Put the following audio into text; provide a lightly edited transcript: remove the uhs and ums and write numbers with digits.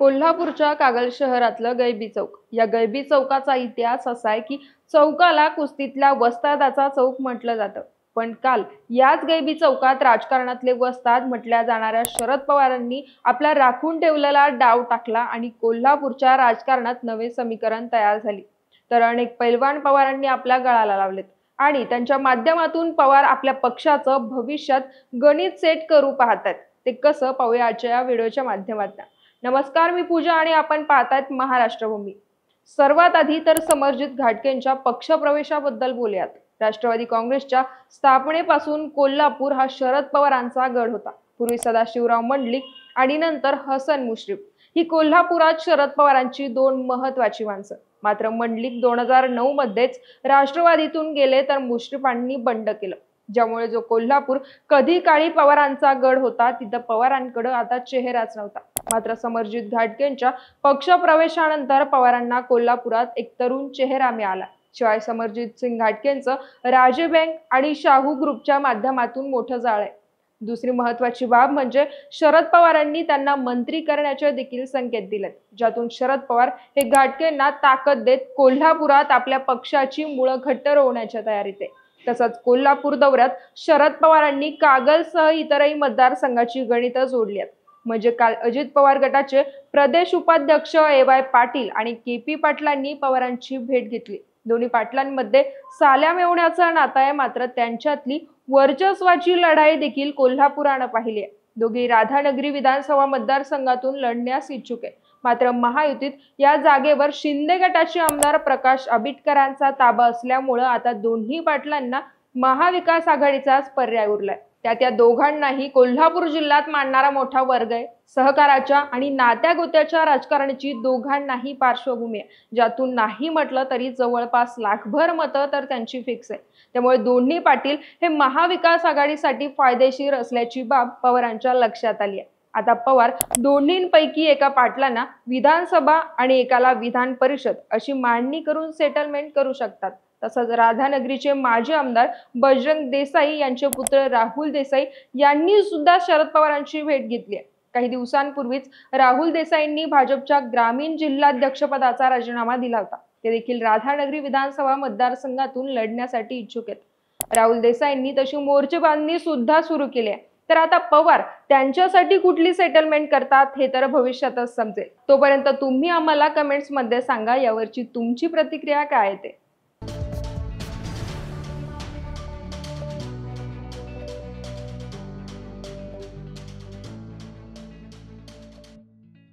कोल्हापूरच्या कागल शहरातलं गैबी चौक. या गैबी चौकाचा इतिहास असा आहे की चौकाला कुस्तीतल्या वस्तादाचा चौक म्हटलं जातं. पण काल याच गैबी चौकात राजकारणातले वस्ताद म्हटल्या जाणाऱ्या शरद पवारांनी आपला राखून ठेवलेला डाव टाकला आणि कोल्हापूरच्या राजकारणात नवे समीकरण तयार झाले. तर अनेक पैलवान पवारांनी आपल्या गळाला लावलेत आणि त्यांच्या माध्यमातून पवार आपल्या पक्षाचं भविष्यात गणित सेट करू पाहतात. ते कसं पाहूया आजच्या या व्हिडिओच्या माध्यमातून. नमस्कार, मी पूजा आणि आपण पाहतायत महाराष्ट्र भूमी. सर्वात आधी तर समरजित घाटगेंच्या पक्षप्रवेशाबद्दल बोलूयात. राष्ट्रवादी काँग्रेसच्या स्थापनेपासून कोल्हापूर हा शरद पवारांचा गड होता. पूर्वी सदाशिवराव मंडलिक आणि नंतर हसन मुश्रीफ ही कोल्हापुरात शरद पवारांची दोन महत्वाची माणसं. मात्र मंडलिक 2009 मध्येच राष्ट्रवादीतून गेले तर मुश्रीफांनी बंड केलं, ज्यामुळे जो कोल्हापूर कधी काळी पवारांचा गड होता तिथं पवारांकडे आता चेहराच नव्हता. मात्र समरजित घाटगेंच्या पक्षप्रवेशानंतर पवारांना कोल्हापुरात एक तरुण चेहरा मिळाला. शिवाय समरजित सिंग घाटगेंचं राजे बँक आणि शाहू ग्रुपच्या माध्यमातून मोठं जाळं आहे. दुसरी महत्वाची बाब म्हणजे शरद पवारांनी त्यांना मंत्री करण्याचे देखील संकेत दिलेत, ज्यातून शरद पवार हे घाटगेंना ताकद देत कोल्हापुरात आपल्या पक्षाची मुळं घट्ट रोवण्याच्या तयारीत आहे. तसंच कोल्हापूर दौऱ्यात शरद पवारांनी कागलसह इतरही मतदारसंघाची गणितं जोडली आहेत. म्हणजे काल अजित पवार गटाचे प्रदेश उपाध्यक्ष ए.वाय. पाटील आणि के.पी. पाटलांनी पवारांची भेट घेतली. दोन्ही पाटलांमध्ये साल्या मेवण्याचा नाता आहे, मात्र त्यांच्यातली वर्चस्वाची लढाई देखील कोल्हापुरानं पाहिली आहे. दोघे राधानगरी विधानसभा मतदारसंघातून लढण्यास इच्छुक आहे. मात्र महायुतीत या जागेवर शिंदे गटाचे आमदार प्रकाश आंबेडकरांचा ताबा असल्यामुळे आता दोन्ही पाटलांना महाविकास आघाडीचाच पर्याय उरलाय. त्यात या दोघांनाही कोल्हापूर जिल्ह्यात मानणारा मोठा वर्ग आहे. सहकाराच्या आणि नात्यागोत्याच्या राजकारणाची दोघांनाही पार्श्वभूमी आहे, ज्यातून नाही म्हटलं तरी जवळपास लाखभर मतं तर त्यांची फिक्स आहे. त्यामुळे दोन्ही पाटील हे महाविकास आघाडीसाठी फायदेशीर असल्याची बाब पवारांच्या लक्षात आली आहे. आता पवार दोन्हींपैकी एका पाटलांना विधानसभा आणि एकाला विधान परिषद अशी मांडणी करून सेटलमेंट करू शकतात. तसंच राधानगरीचे माजी आमदार बजरंग देसाई यांचे पुत्र राहुल देसाई यांनी सुद्धा शरद पवारांची भेट घेतली आहे. काही दिवसांपूर्वीच राहुल देसाईंनी भाजपच्या ग्रामीण जिल्हाध्यक्षपदाचा राजीनामा दिला होता. ते देखील राधानगरी विधानसभा मतदारसंघातून लढण्यासाठी इच्छुक आहेत. राहुल देसाईंनी तशी मोर्चेबांधणी सुद्धा सुरू केली आहे. तर आता पवार त्यांच्यासाठी कुठली सेटलमेंट करतात हे तर भविष्यातच समजेल. तोपर्यंत तुम्ही आम्हाला कमेंट्स मध्ये सांगा, यावरची तुमची प्रतिक्रिया काय आहे ते.